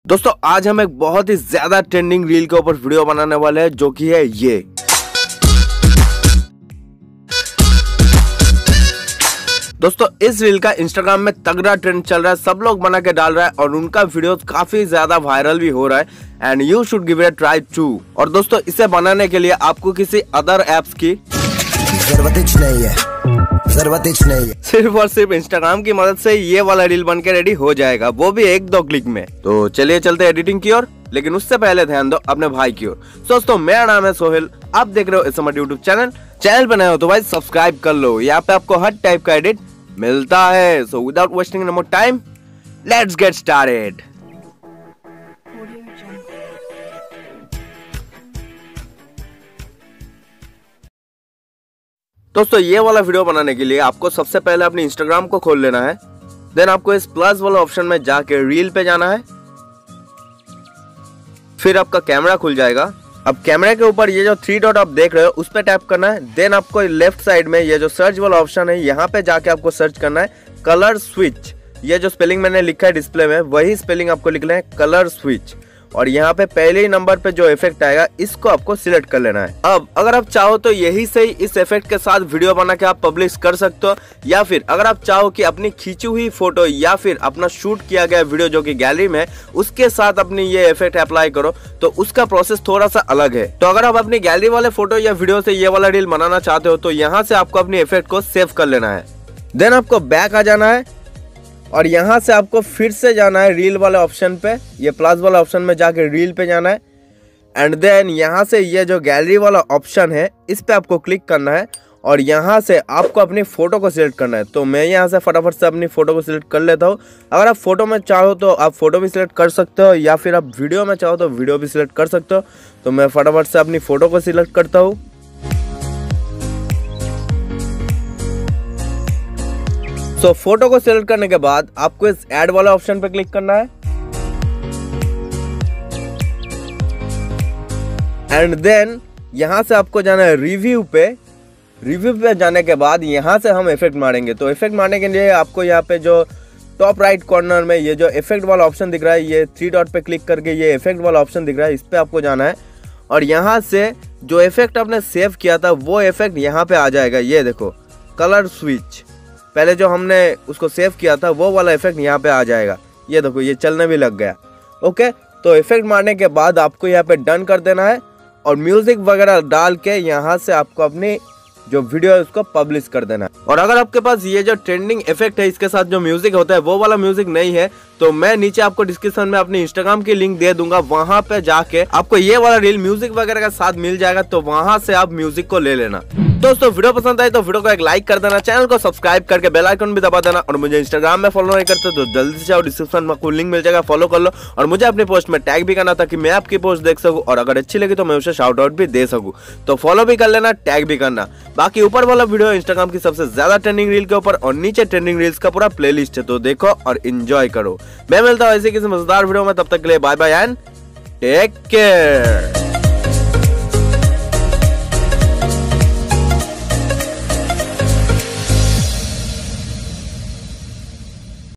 दोस्तों आज हम एक बहुत ही ज्यादा ट्रेंडिंग रील के ऊपर वीडियो बनाने वाले हैं जो कि है ये। दोस्तों इस रील का इंस्टाग्राम में तगड़ा ट्रेंड चल रहा है, सब लोग बना के डाल रहा है और उनका वीडियो काफी ज्यादा वायरल भी हो रहा है and you should give it a try too. और दोस्तों इसे बनाने के लिए आपको किसी अदर एप्स की जरूरत नहीं है, सिर्फ और सिर्फ इंस्टाग्राम की मदद से ये वाला रील बन के रेडी हो जाएगा, वो भी 1-2 क्लिक में। तो चलिए चलते एडिटिंग की ओर, लेकिन उससे पहले ध्यान दो अपने भाई की ओर। दोस्तों मेरा नाम है सोहेल, आप देख रहे हो इस यूट्यूब चैनल पे नए हो तो भाई सब्सक्राइब कर लो, यहाँ पे आपको हर टाइप का एडिट मिलता है। So without wasting any more time let's get started. दोस्तों ये वाला वीडियो बनाने के लिए आपको सबसे पहले अपने इंस्टाग्राम को खोल लेना है, देन आपको इस प्लस वाला ऑप्शन में जाके रील पे जाना है, फिर आपका कैमरा खुल जाएगा। अब कैमरे के ऊपर ये जो 3 डॉट आप देख रहे हो उस पे टैप करना है, देन आपको लेफ्ट साइड में ये जो सर्च वाला ऑप्शन है यहाँ पे जाके आपको सर्च करना है कलर स्विच। ये जो स्पेलिंग मैंने लिखा है डिस्प्ले में वही स्पेलिंग आपको लिखना है कलर स्विच, और यहाँ पे पहले ही नंबर पे जो इफेक्ट आएगा इसको आपको सिलेक्ट कर लेना है। अब अगर आप चाहो तो यही सही इस इफेक्ट के साथ वीडियो बना के आप पब्लिश कर सकते हो, या फिर अगर आप चाहो कि अपनी खींची हुई फोटो या फिर अपना शूट किया गया वीडियो जो कि गैलरी में उसके साथ अपनी ये इफेक्ट अप्लाई करो तो उसका प्रोसेस थोड़ा सा अलग है। तो अगर आप अपनी गैलरी वाले फोटो या वीडियो से ये वाला रील बनाना चाहते हो तो यहाँ से आपको अपनी इफेक्ट को सेव कर लेना है, देन आपको बैक आ जाना है और यहाँ से आपको फिर से जाना है रील वाले ऑप्शन पे, ये प्लस वाला ऑप्शन में जाके रील पे जाना है एंड देन यहाँ से ये जो गैलरी वाला ऑप्शन है इस पे आपको क्लिक करना है और यहाँ से आपको अपनी फोटो को सिलेक्ट करना है। तो मैं यहाँ से फटाफट से अपनी फोटो को सिलेक्ट कर लेता हूँ। अगर आप फोटो में चाहो तो आप फोटो भी सिलेक्ट कर सकते हो, या फिर आप वीडियो में चाहो तो वीडियो भी सिलेक्ट कर सकते हो। तो मैं फटाफट से अपनी फोटो को सिलेक्ट करता हूँ। सो फोटो को सिलेक्ट करने के बाद आपको इस ऐड वाला ऑप्शन पे क्लिक करना है एंड देन यहां से आपको जाना है रिव्यू पे। रिव्यू पे जाने के बाद यहां से हम इफेक्ट मारेंगे। तो इफेक्ट मारने के लिए आपको यहाँ पे जो टॉप राइट कॉर्नर में ये जो इफेक्ट वाला ऑप्शन दिख रहा है, ये 3 डॉट पे क्लिक करके ये इफेक्ट वाला ऑप्शन दिख रहा है, इस पे आपको जाना है और यहाँ से जो इफेक्ट आपने सेव किया था वो इफेक्ट यहाँ पे आ जाएगा। ये देखो कलर स्विच, पहले जो हमने उसको सेव किया था वो वाला इफेक्ट यहाँ पे आ जाएगा। ये देखो ये चलने भी लग गया। ओके, तो इफेक्ट मारने के बाद आपको यहाँ पे डन कर देना है और म्यूजिक वगैरह डाल के यहाँ से आपको अपनी जो वीडियो है उसको पब्लिश कर देना है। और अगर आपके पास ये जो ट्रेंडिंग इफेक्ट है इसके साथ जो म्यूजिक होता है वो वाला म्यूजिक नहीं है तो मैं नीचे आपको डिस्क्रिप्शन में अपनी इंस्टाग्राम की लिंक दे दूंगा, वहां पे जाके आपको ये वाला रील म्यूजिक वगैरह के साथ मिल जाएगा, तो वहां से आप म्यूजिक को ले लेना। दोस्तों वीडियो पसंद आए तो वीडियो को एक लाइक कर देना, चैनल को सब्सक्राइब करके बेल आइकन भी दबा देना, और मुझे इंस्टाग्राम में फॉलो नहीं करते तो जल्दी से जाओ, डिस्क्रिप्शन में आपको लिंक मिल जाएगा, फॉलो कर लो और मुझे अपनी पोस्ट में टैग भी करना ताकि मैं आपकी पोस्ट देख सकूं और अगर अच्छी लगी तो मैं उसे शाउट आउट भी दे सकूं। तो फॉलो भी कर लेना, टैग भी करना। बाकी ऊपर वाला वीडियो इंस्टाग्राम की सबसे ज्यादा ट्रेंडिंग रील के ऊपर और नीचे ट्रेंडिंग रील्स का पूरा प्लेलिस्ट है, तो देखो और एंजॉय करो। मैं मिलता हूँ ऐसे किसी मजेदार वीडियो में, तब तक के लिए bye bye and take care.